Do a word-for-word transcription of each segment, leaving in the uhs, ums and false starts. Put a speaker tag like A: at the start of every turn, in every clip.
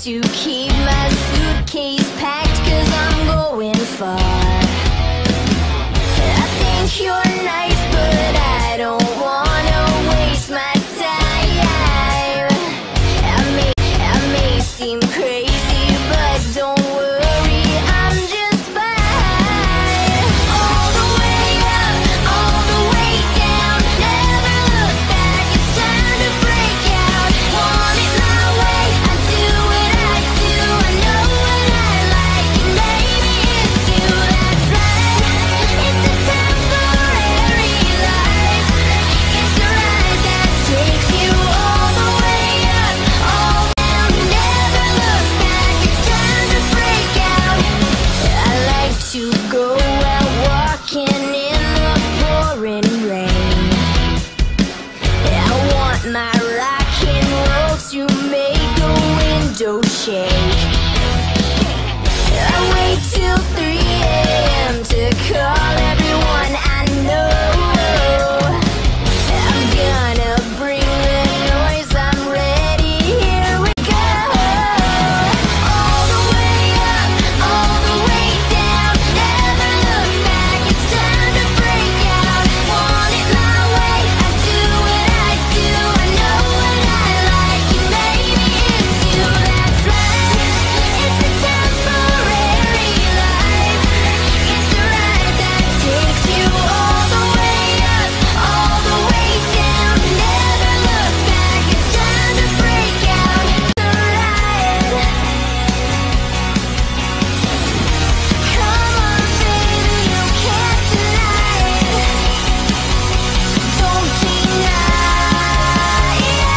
A: to keep my suitcase packed, 'cause I'm going far. I think you're nice, but I don't wanna waste my time. I may, I may seem crazy, but don't worry, I'm just fine. All the way up, all the way down, never look back, it's time to break out. Want it my way, I do what I do, I know what I like, and maybe it's you, that's right. It's a temporary life, it's a ride that takes you all the way up, all down, never look back, it's time to break out. I like to go out walking in the pouring rain. I want my rock and roll to make a window shake. I wait till three A M to call everyone I know. I'm gonna bring the noise, I'm ready, here we go. All the way up, all the way down, never look back, it's time to break out. Want it my way, I do what I do, I know what I like, and maybe it's you, that's right. It's a temporary life, it's a ride that takes you all the way up, all the way down, never look back, it's time to break out. The ride. Come on, baby, you can't deny it. Don't deny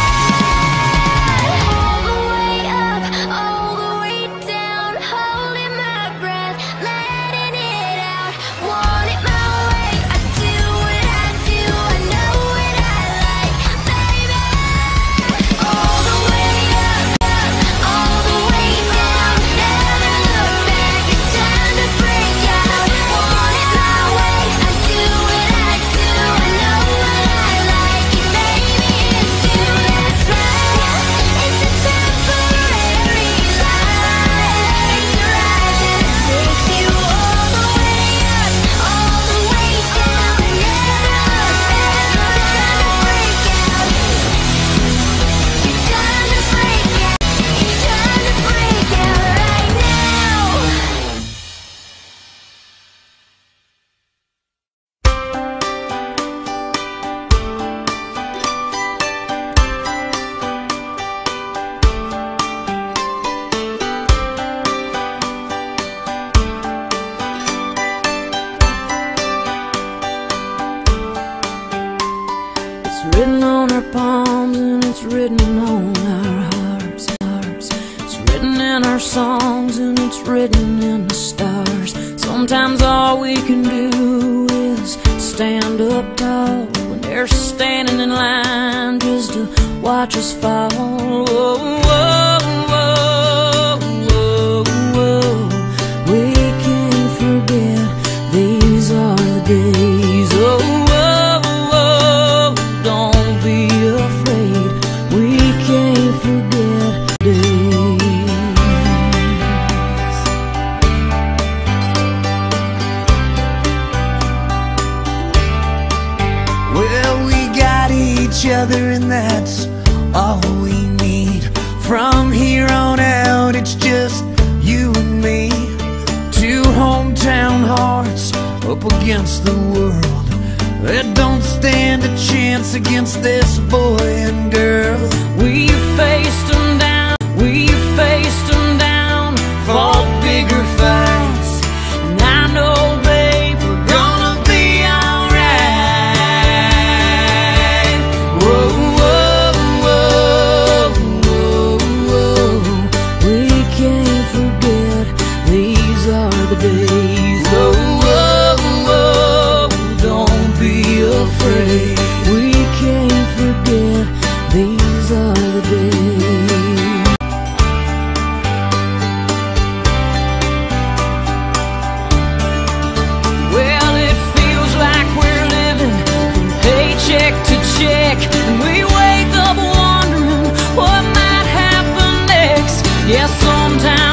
A: it. All the way up, all the way down, holding my breath, letting it out. Want it my way, I do what I do, I know what I like, baby. All the way up, up, all the way down, never look back, it's time to break out. Want it my way, I do what I do, I know what I like, and maybe it's you, that's right. It's a temporary life, it's a ride that takes you all the way up, all the way down, never look back, it's time to break out. It's time to break out, it's time to break out right now.
B: It's written on our palms and it's written on our hearts, hearts. It's written in our songs and it's written in the stars. Sometimes all we can do is stand up tall when they're standing in line just to watch us fall. Whoa, whoa, whoa, whoa, whoa. We can't forget these are the days. Oh, whoa, whoa, don't be afraid. We can't forget days.
C: Well, we got each other and that's all we need. From here on out, it's just you and me. Two hometown hearts up against the world that don't stand a chance against this boy and girl.
B: We faced them down, we faced them down, fought bigger fights, and I know, babe, we're gonna be alright. Whoa, whoa, whoa, whoa, whoa. We can't forget these are the days. Oh, whoa, whoa, don't be afraid. We can't forget these are the days. Yeah, sometimes